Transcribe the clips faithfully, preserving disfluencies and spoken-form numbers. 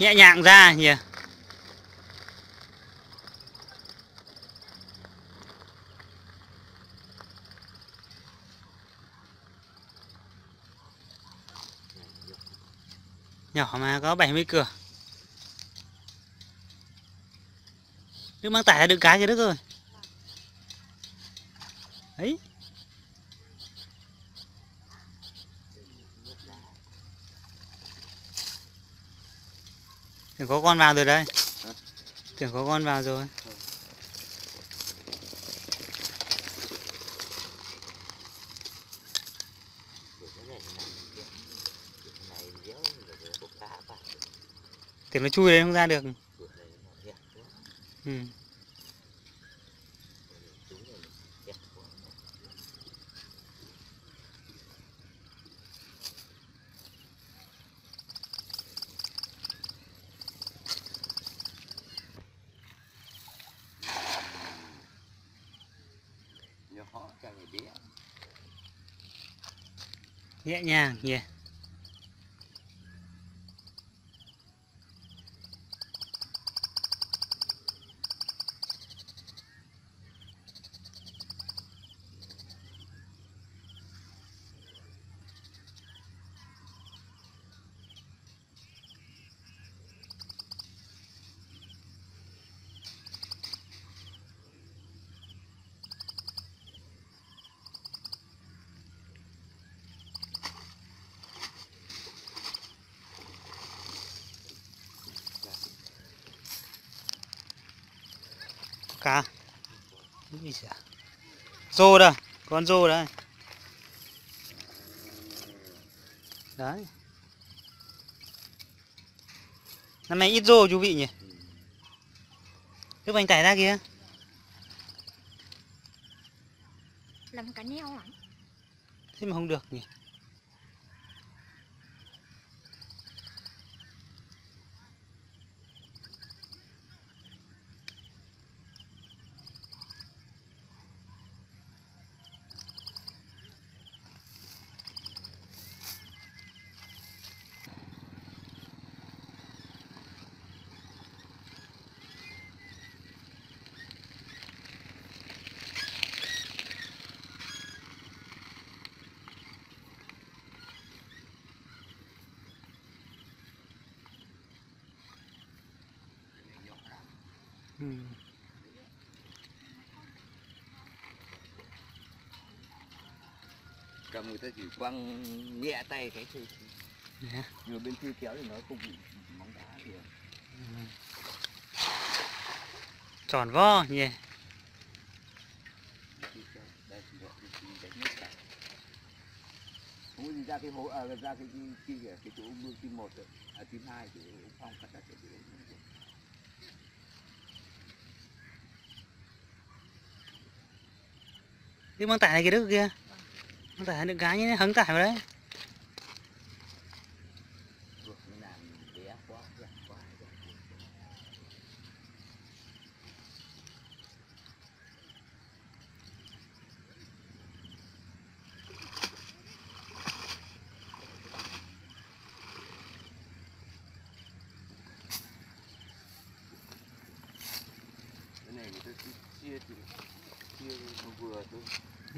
Nhẹ nhàng ra nhỉ. Nhỏ mà có bảy mươi cửa. Đức mang tải là đựng cá kìa Đức rồi. Đấy. Tưởng có con vào rồi đây. Tưởng có con vào rồi. Tưởng nó chui đấy không ra được. Ừ. Nhẹ nhàng nhỉ. Cá. Rô đây, con rô đây. Đấy. Năm nay ít rô chú vị nhỉ. Đức bánh tải ra kìa. Làm cá neo à? Thế mà không được nhỉ. Ừ. Cầm người ta chỉ quăng nhẹ tay cái thôi. Yeah. Người bên kia kéo thì nó không bị móng đá gì. Ừ. Tròn vo nhỉ. Không có gì ra cái hố à, ra cái kia kìa, cái chỗ mương kim một rồi, à kim hai thì phong cắt ra cái chỗ. Đức mang tải này cái Đức kia. Mang tải đựng cá nhé, hứng tải vào đấy. Cái này người ta chia thì chia nó vừa thôi. Ừ.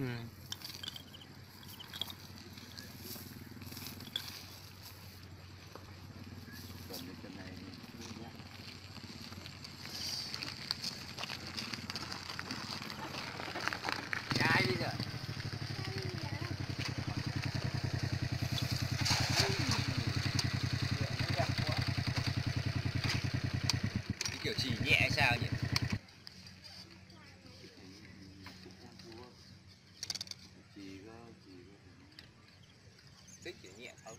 Kiểu chỉ nhẹ sao nhỉ? Thích chỉ nhẹ không?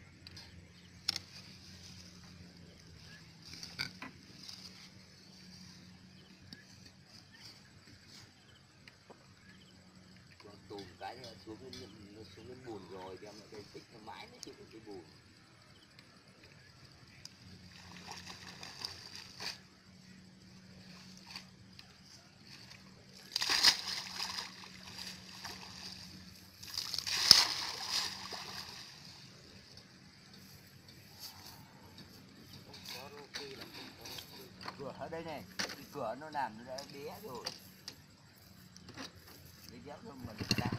Còn tùm cái nó xuống cái nó xuống cái bùn rồi thì em lại thích nó mãi nó chịu cái bùn. ở đây này, cái cửa nó làm nó đã bé rồi. Để ghép cho mình đá